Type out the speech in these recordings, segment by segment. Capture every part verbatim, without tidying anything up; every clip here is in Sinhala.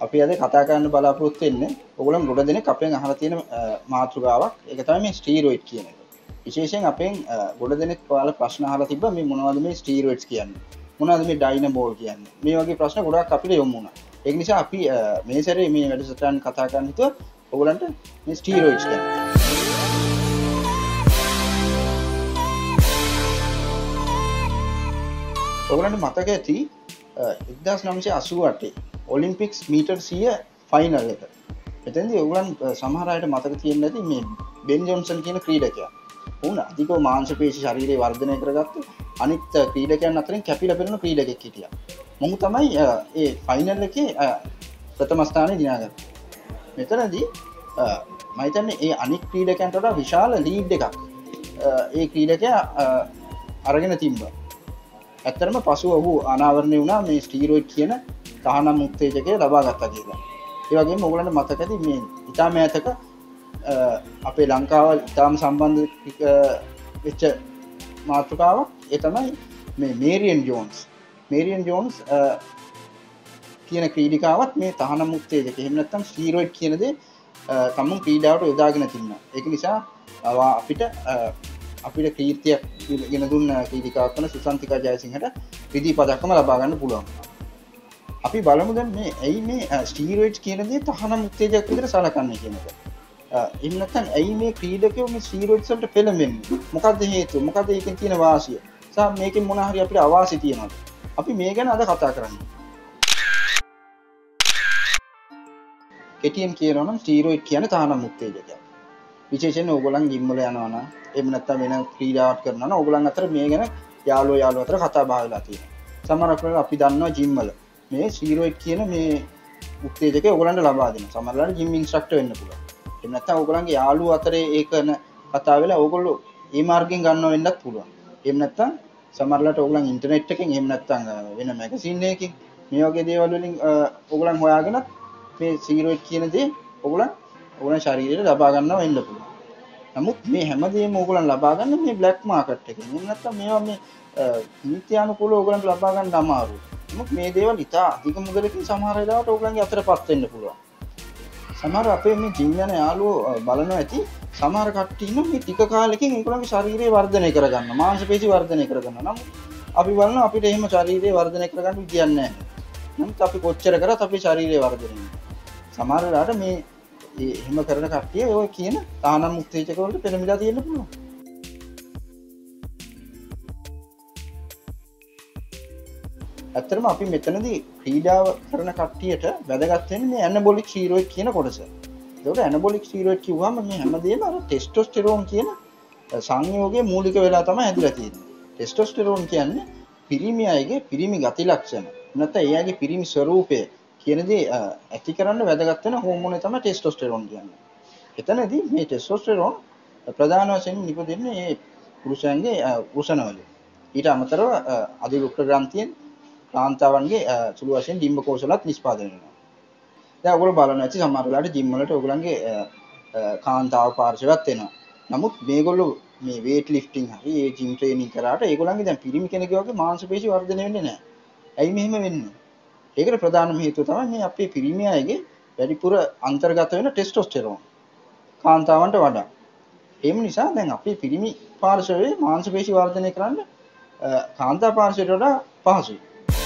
අපි අද කතා කරන්න බලාපොරොත්තු වෙන්නේ ඔයගොල්ලන් ගොඩ දෙනෙක් අපෙන් අහලා තියෙන මාතෘකාවක්. ඒක තමයි මේ ස්ටීරොයිඩ් කියන එක. විශේෂයෙන් අපෙන් ගොඩ දෙනෙක් ඔයාලා ප්‍රශ්න අහලා තිබ්බා මේ මොනවද මේ ස්ටීරොයිඩ්ස් කියන්නේ? මොනවද මේ ඩයිනබෝල් කියන්නේ? මේ වගේ ප්‍රශ්න ගොඩක් අපිට යොමු වුණා. ඒක නිසා අපි මේ සැරේ මේ වැඩසටහන කතා කරන්න හිතුවා ඔයගොල්ලන්ට මේ ස්ටීරොයිඩ්ස් කියන්නේ. ඔයගොල්ලන්ට මතක ඇති එක්දාස් නවසිය අසූ අටේ ඔලිම්පික්ස් මීටර් සිය ෆයිනල් එක. එතෙන්දී ඔයගොල්ලන් සමහර අයට මතක තියෙන්න ඇති මේ බෙන් ජොන්සන් කියන ක්‍රීඩකයා. උන් අධිකව මාංශ පේශි ශරීරය වර්ධනය කරගත්ත අනිත් ක්‍රීඩකයන් අතරින් කැපිලා පෙනෙන ක්‍රීඩකෙක් හිටියා. මොහු තමයි ඒ ෆයිනල් එකේ ප්‍රථම ස්ථානය දිනාගත්තේ. මෙතනදී මම හිතන්නේ ඒ අනිත් ක්‍රීඩකයන්ට වඩා විශාල ලීඩ් එකක් ඒ ක්‍රීඩකයා අරගෙන තිබ්බා. ඇත්තටම පසුව ඔහු අනාවරණය වුණා මේ ස්ටීරොයිඩ් කියන තහනම් උත්තේජකය ලබා ගත්තා කියලා. ඒ වගේම ඔයගොල්ලන්ට මතක ඇති මේ ඉතාම ඈතක අපේ ලංකාව ඉතාම සම්බන්ධ වෙච්ච මාතෘකාවක්. ඒ තමයි මේ මේරියන් ජෝන්ස්. මේරියන් ජෝන්ස් කියන ක්‍රීඩිකාවත් මේ තහනම් උත්තේජක එහෙම නැත්නම් ස්ටීරොයිඩ් කියන දේ තමුන් ක්‍රීඩාවට යොදාගෙන තිබුණා. ඒක නිසා අපිට අපිට කීර්තියක් ගෙන දුන්න ක්‍රීඩිකාවක් වන සුසන්තිකා ජයසිංහට රිදී පදක්කම ලබා ගන්න පුළුවන්. අපි බලමු දැන් මේ ඇයි මේ ස්ටීරොයිඩ්ස් කියන දේ තහනම් උත්තේජකයක් විදිහට සලකන්නේ කියන එක. එහෙම නැත්නම් ඇයි මේ ක්‍රීඩකයෝ මේ ස්ටීරොයිඩ්ස් වලට පෙළඹෙන්නේ? මොකද්ද හේතුව? මොකද්ද ඒකෙන් තියෙන වාසිය? සහ මේකෙන් මොන හරි අපිට අවාසි තියෙනවද? අපි මේ ගැන අද කතා කරන්නේ. කෙටියෙන් කියනවා නම් ස්ටීරොයිඩ් කියන්නේ තහනම් උත්තේජකයක්. විශේෂයෙන් ඕගොල්ලන් ජිම් වල යනවා නම් එහෙම නැත්නම් වෙන ක්‍රීඩාවක් කරනවා නම් ඕගොල්ලන් අතර මේ ගැන යාළුවෝ යාළුවෝ අතර කතා බහ වෙලා තියෙනවා. සමහරක් වෙලාවට අපි දන්නවා ජිම් වල මේ ස්ටීරොයිඩ් කියන මේ උත්තේජකය ඕගොල්ලන්ට ලබා දෙනවා. සමහරවිට ජිම් ඉන්ස්ට්‍රක්ටර් වෙන්න පුළුවන්. එහෙම නැත්නම් ඕගොල්ලන්ගේ යාළුවෝ අතරේ ඒ කරන කතා වෙලා ඕගොල්ලෝ ඒ මාර්ගෙන් ගන්නව වෙන්නත් පුළුවන්. එහෙම නැත්නම් සමහරවිට ඕගොල්ලන් ඉන්ටර්නෙට් එකෙන් එහෙම නැත්නම් වෙන මැගසින් එකකින් මේ වගේ දේවල් වලින් ඕගොල්ලන් හොයාගෙන මේ ස්ටීරොයිඩ් කියන දේ ඕගොල්ලන් ඕගොල්ලන් ශරීරයට ලබා ගන්නව වෙන්න පුළුවන්. නමුත් මේ හැමදේම ඕගොල්ලන් ලබා ගන්න මේ බ්ලැක් මාකට් එකෙන්. එහෙම නැත්නම් මේවා මේ නීත්‍යානුකූලව ඕගොල්ලන්ට ලබා ගන්න අමාරුයි. නමුත් මේ දේවල් ඉතා අධික මුදලකින් සමහර වෙලාවට ඕගොල්ලන්ගේ අතරපත් වෙන්න පුළුවන්. සමහර අපේ මේ ජිම් යන යාළුවෝ බලනවා ඇති සමහර කට්ටිය ඉන්න මේ ටික කාලෙකින් ඒගොල්ලන්ගේ ශරීරය වර්ධනය කරගන්න, මාංශ පේශි වර්ධනය කරගන්න. නමුත් අපි බලනවා අපිට එහෙම ශරීරය වර්ධනය කරගන්න විදියක් නැහැ. නමුත් අපි කොච්චර කරත් අපේ ශරීරය වර්ධනය වෙනවා. සමහර වෙලාවට මේ එහෙම කරන කට්ටිය ඔය කියන තහනම් උත්තේජක වලට පෙළඹිලා තියෙන්න පුළුවන්. ඇත්තටම අපි මෙතනදී ක්‍රීඩාව කරන කට්ටියට වැදගත් වෙන්නේ මේ ඇනබොලික් ස්ටීරොයිඩ් කියන කොටස. ඒකට ඇනබොලික් ස්ටීරොයිඩ් කිව්වම මේ හැමදේම අර ටෙස්ටෝස්ටෙරෝන් කියන සංයෝගයේ මූලික වෙලා තමයි හැදිලා තියෙන්නේ. ටෙස්ටෝස්ටෙරෝන් කියන්නේ පිරිමි අයගේ පිරිමි ගති ලක්ෂණ. නැත්නම් එයාගේ පිරිමි ස්වරූපය කියන දේ ඇති කරන්න වැදගත් වෙන හෝමෝනේ තමයි ටෙස්ටෝස්ටෙරෝන් කියන්නේ. එතනදී මේ ටෙස්ටෝස්ටෙරෝන් ප්‍රධාන වශයෙන් නිපදෙන්නේ මේ පුරුෂයන්ගේ උෂණවල. ඊට අමතරව අධිවෘක්ක ග්‍රන්ථියෙන් කාන්තාවන්ගේ සුළු වශයෙන් ඩිම්බ කෝෂලත් නිෂ්පාදනය වෙනවා. දැන් ඔයගොල්ලෝ බලනවා ඇති සමහර වෙලාවට ජිම් වලට ඔයගොල්ලන්ගේ කාන්තාව පාර්ශවයක් එනවා. නමුත් මේගොල්ලෝ මේ weight lifting හරි ඒ ජිම් ට්‍රේනින් කරාට ඒගොල්ලන්ගේ දැන් පිරිමි කෙනෙක්ගේ වගේ මාංශ පේශි වර්ධනය වෙන්නේ නැහැ. ඇයි මෙහෙම වෙන්නේ? ඒකට ප්‍රධානම හේතුව තමයි මේ අපේ පිරිමි අයගේ වැඩිපුර අන්තර්ගත වෙන ටෙස්ටෝස්ටෙරෝන් කාන්තාවන්ට වඩා. ඒ නිසා දැන් අපේ පිරිමි පාර්ශවයේ මාංශ පේශි වර්ධනය කරන්න කාන්තා පාර්ශවයට වඩා පහසුයි.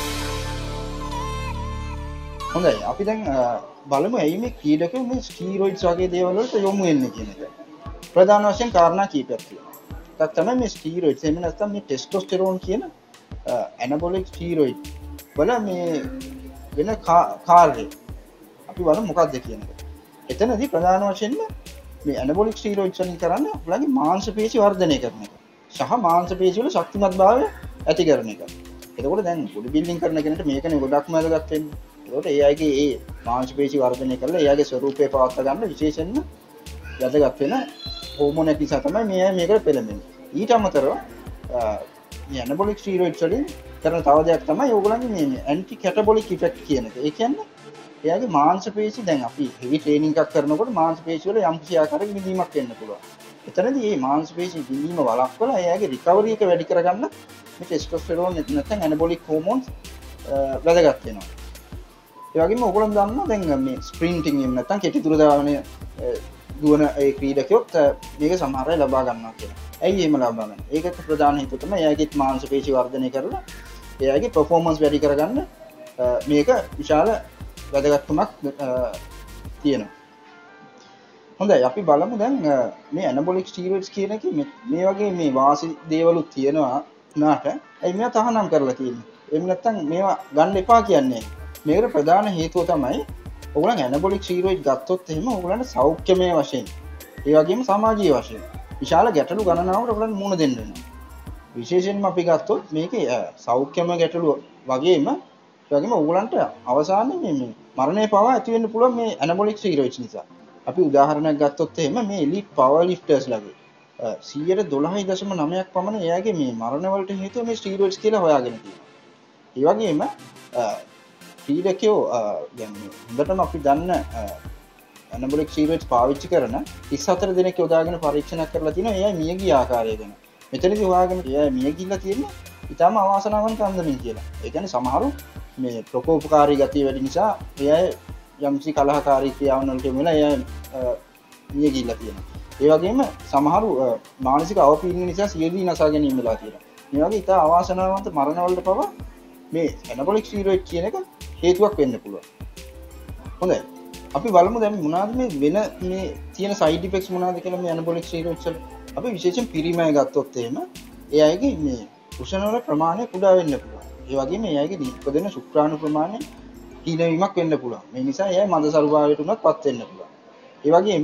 හොඳයි අපි දැන් බලමු ඇයි මේ ක්‍රීඩකයෝ මේ ස්ටීරොයිඩ්ස් වගේ දේවල් වලට යොමු වෙන්නේ කියන එක. ප්‍රධාන වශයෙන් කාරණා කීපයක් තියෙනවා. ඒක තමයි මේ ස්ටීරොයිඩ්ස් එහෙම නැත්නම් මේ ටෙස්ටෝස්ටෙරෝන් කියන ඇනබොලික් ස්ටීරොයිඩ් වල මේ වෙන කාර්යය. අපි බලමු මොකක්ද කියන එක. එතනදී ප්‍රධාන වශයෙන්ම මේ ඇනබොලික් ස්ටීරොයිඩ්ස් වලින් කරන්නේ ඔයගලගේ මාංශ පේශි වර්ධනය කරන එක. සහ මාංශ පේශි වල ශක්තිමත්භාවය ඇති කරන එක. එතකොට දැන් බොඩි බිල්ඩින් කරන කෙනෙක්ට මේකනේ ගොඩක්ම වැදගත් වෙන්නේ. ඒකට ඒ අයගේ ඒ මාංශ පේශි වර්ධනය කරලා ඒ අයගේ ස්වරූපය පවත්වා ගන්න විශේෂයෙන්ම වැදගත් වෙන හෝමෝන එක නිසා තමයි මේ අය මේකට පෙළඹෙන්නේ. ඊට අමතරව මේ ඇනබොලික් ස්ටීරොයිඩ්ස් වලින් කරන තව දෙයක් තමයි ඕගොල්ලන්ගේ මේ ඇන්ටි කැටබොලික් ඉෆෙක්ට් කියන එක. ඒ කියන්නේ එයාගේ මාංශ පේශි දැන් අපි හෙවි ට්‍රේනින්ග් එකක් කරනකොට මාංශ පේශි වල යම් කිසි ආකාරයක විඳීමක් එන්න පුළුවන්. එතනදී මේ මාංශ පේශි විඳීම වළක්වලා එයාගේ රිකවරි එක වැඩි කරගන්න මේ ටෙස්ටෝස්ටෙරෝන් නැත්නම් ඇනබොලික් හෝමෝන්ස් වැදගත් වෙනවා. ඒ වගේම ඔයගොල්ලෝ දන්නවා දැන් මේ ස්ප්‍රින්ටින් එහෙම නැත්නම් කෙටි දුර දාවන දුවන ඒ ක්‍රීඩකයොත් මේක සමහර අය ලබා ගන්නවා කියලා. ඇයි එහෙම ලබා ගන්න? ඒකට ප්‍රධාන හේතුව තමයි එයාගේ මාංශ පේශි වර්ධනය කරලා එයාගේ performance වැඩි කරගන්න මේක විශාල වැදගත්කමක් තියෙනවා. හොඳයි අපි බලමු දැන් මේ anabolic steroids කියන එක මේ වගේ මේ වාසි දේවලුත් තියෙනවා නාට ඇයි මේවා තහනම් කරලා තියෙන්නේ? එහෙම නැත්නම් මේවා ගන්න එපා කියන්නේ. මේකට ප්‍රධාන හේතුව තමයි ඔයගොල්ලන් anabolic steroids ගත්තොත් එහෙම ඔයගොල්ලන්ට සෞඛ්‍යමය වශයෙන් ඒ වගේම සමාජීය වශයෙන් විශාල ගැටලු ගණනාවකට ඔයගොල්ලන් මුහුණ දෙන්න වෙනවා. විශේෂයෙන්ම අපි ගත්තොත් මේකේ සෞඛ්‍යමය ගැටලු වගේම ඒ වගේම ඔයගොල්ලන්ට අවසානයේ මේ මේ මරණය පවා ඇති වෙන්න පුළුවන් මේ anabolic steroids නිසා. අපි උදාහරණයක් ගත්තොත් එහෙම මේ elite power lifters ලගේ සියයට දොළහයි දශම නවයක් පමණ එයාගේ මේ මරණ වලට හේතුව මේ steroids කියලා හොයාගෙන තියෙනවා. ඒ වගේම ක්‍රීඩකයෝ දැන් හොඳටම අපි දන්න anabolic steroids පාවිච්චි කරන තිස් හතර දෙනෙක් යොදාගෙන පරීක්ෂණයක් කරලා තිනවා එයා මිය ගිය ආකාරය ගැන. මෙතනදී හොයාගෙන එයා මිය ගිහිල්ලා තියෙන්නේ ඊටම අවාසනාවන්ත අන්දමින් කියලා. ඒ කියන්නේ සමහරු මේ ප්‍රකෝපකාරී ගතිය වැඩි නිසා එයා යම්සි කලහකාරී ක්‍රියාවන් වලට යොමුලා එයා මිය ගිහිල්ලා තියෙනවා. ඒ වගේම සමහරු මානසික අවපීඩන නිසා සියදී නසා ගැනීම වෙලා තියෙනවා. මේ වගේ ඉතා අවාසනාවන්ත මරණ වලට පවා මේ anabolic steroid කියන එක හේතුවක් වෙන්න පුළුවන්. හොඳයි. අපි බලමු දැන් මොනවාද මේ වෙන මේ තියෙන side effects මොනවාද කියලා මේ anabolic steroids වල. අපි විශේෂයෙන් පිරිමය ගත්තොත් එහෙම ඒ අයගේ මේ කුෂණ වල ප්‍රමාණය කුඩා වෙන්න පුළුවන්. ඒ වගේම ඒ අයගේ දීපදෙන ශුක්‍රාණු ප්‍රමාණය හීනවීමක් වෙන්න පුළුවන්. මේ නිසා ඒ අය මද සරුභාවයට උනත් පත් වෙන්න පුළුවන්. ඒ වගේම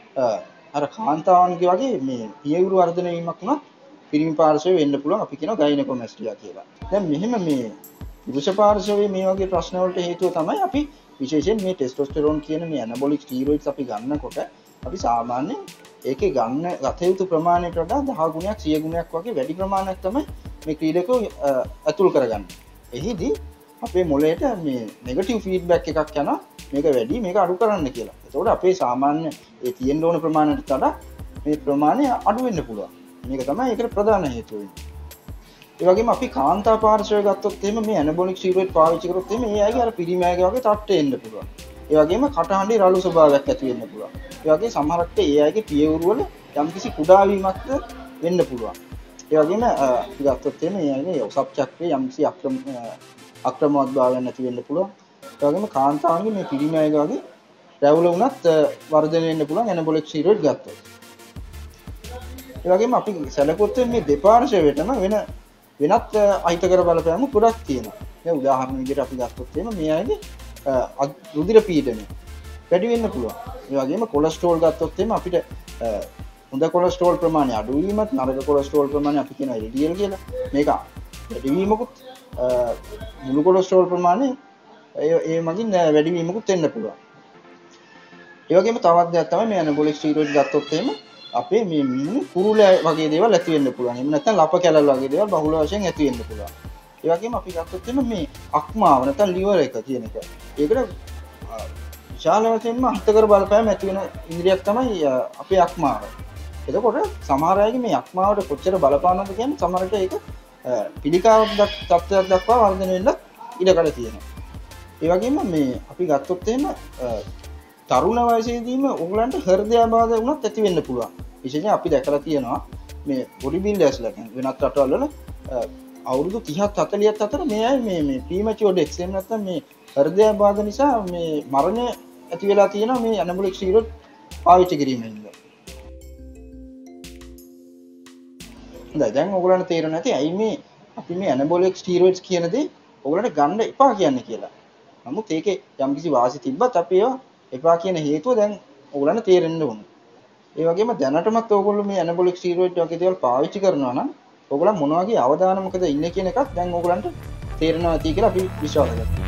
අර කාන්තාවන්ගේ වගේ මේ පියවුරු වර්ධනය වීමක් උනත් පිරිමි පාර්ශවයේ වෙන්න පුළුවන්. අපි කියනවා ගයිනකොමැස්ටියා කියලා. දැන් මෙහෙම මේ පුරුෂ පාර්ශවයේ මේ වගේ ප්‍රශ්න වලට හේතුව තමයි අපි විශේෂයෙන් මේ ටෙස්ටෝස්ටෙරෝන් කියන මේ anabolic steroids අපි ගන්නකොට අපි සාමාන්‍යයෙන් ඒකේ ගන්න ගත යුතු ප්‍රමාණයට වඩා දහ ගුණයක් සිය ගුණයක් වගේ වැඩි ප්‍රමාණයක් තමයි මේ ක්‍රීඩකයෝ ඇතුල් කරගන්නේ. එහිදී අපේ මොළයට මේ නෙගටිව් ෆීඩ්බැක් එකක් යනවා මේක වැඩි මේක අඩු කරන්න කියලා. ඒතකොට අපේ සාමාන්‍ය ඒ තියෙන්න ඕන ප්‍රමාණයට වඩා මේ ප්‍රමාණය අඩු වෙන්න පුළුවන්. මේක තමයි ඒකට ප්‍රධාන හේතුව වෙන්නේ. ඒ වගේම අපි කාන්තා පාර්ශවය ගත්තොත් එහෙම මේ anabolic steroid පාවිච්චි කරොත් එහෙම ඒ අයගේ අර පිරිමෑගේ වගේ තට්ටේ එන්න පුළුවන්. ඒ වගේම කටහඬේ රළු ස්වභාවයක් ඇති වෙන්න පුළුවන්. ඒ වගේම සමහරක් ඒ අයගේ පියවුරු වල යම්කිසි කුඩා වීමක්ද වෙන්න පුළුවන්. ඒ වගේම අපි ගත්තොත් එහෙම ඒ අයගේ ඔසප් චක්‍රයේ යම්කිසි අක්‍රම අක්‍රමවත් භාවයක් නැති වෙන්න පුළුවන්. ඒ වගේම කාන්තාවන්ගේ මේ පිරිමෑගේ වගේ රැවුල වුණත් වර්ධනය වෙන්න පුළුවන් anabolic steroid ගත්තොත්. ඒ වගේම අපි සැලකුවොත් මේ දෙපාර්ශවයටම වෙන වෙනත් අහිතකර බලපෑම් ගොඩක් තියෙනවා. දැන් උදාහරණ විදිහට අපි ගත්තොත් එහෙම මේ අයගේ රුධිර පීඩනය වැඩි වෙන්න පුළුවන්. ඒ වගේම කොලෙස්ටරෝල් ගත්තොත් එහෙම අපිට හොඳ කොලෙස්ටරෝල් ප්‍රමාණය අඩු වීමත් නරක කොලෙස්ටරෝල් ප්‍රමාණය අපි කියනවා එල් ඩී එල් කියලා. මේක වැඩි වීමකුත් මුළු කොලෙස්ටරෝල් ප්‍රමාණය ඒ මගින් වැඩි වීමකුත් වෙන්න පුළුවන්. ඒ වගේම තවත් දෙයක් තමයි මේ anabolic steroid ගත්තොත් එහෙම අපේ මේ මිනිස්සු කුරුල වගේ දේවල් ඇති වෙන්න පුළුවන්. එහෙම නැත්නම් ලප කැලල් වගේ දේවල් බහුල වශයෙන් ඇති වෙන්න පුළුවන්. ඒ වගේම අපි ගත්තොත් එහෙම මේ අක්මාව නැත්නම් liver එක කියන එක. ඒකට විශාල වශයෙන්ම අහිතකර බලපෑම් ඇති වෙන ඉන්ද්‍රියක් තමයි අපේ අක්මාව. එතකොට සමහර අයගේ මේ අක්මාවට කොච්චර බලපානවද කියන්නේ සමහරට ඒක පිළිකාවක් තත්ත්වයක් දක්වා වර්ධනය වෙන්න ඉඩකඩ තියෙනවා. ඒ වගේම මේ අපි ගත්තොත් එහෙම තරුණ වයසේදීම ඔයගලන්ට හෘදයාබාධ වුණත් ඇති වෙන්න පුළුවන්. විශේෂයෙන් අපි දැකලා තියෙනවා මේ බොඩි බිල්ඩර්ස්ලා වෙනත් රටවල් වල අවුරුදු තිහක් හතලිහක් අතර මේ අය මේ මේ ප්‍රීමැචුවර් ඩෙත්ස් එහෙම නැත්නම් මේ හෘදයාබාධ නිසා මේ මරණය ඇති වෙලා තියෙනවා මේ anabolic steroid පාවිච්චි කිරීමෙන්. හොඳයි දැන් ඔයගලන්ට තේරෙන්නේ නැති ඇයි මේ අපි මේ anabolic steroids කියන දේ ඔයගලන්ට ගන්න එපා කියන්නේ කියලා. නමුත් ඒකේ යම්කිසි වාසි තිබ්බත් අපි ඒවා එපා කියන හේතුව දැන් ඔයගලන්ට තේරෙන්න ඕනේ. ඒ වගේම දැනටමත් ඔයගොල්ලෝ මේ anabolic steroid වගේ දේවල් පාවිච්චි කරනවා නම් ඔයගොල්ලන් මොන වගේ අවදානමකද ඉන්නේ කියන එකත් දැන් ඔයගලන්ට තේරෙනවා ඇති කියලා අපි විශ්වාස කරනවා.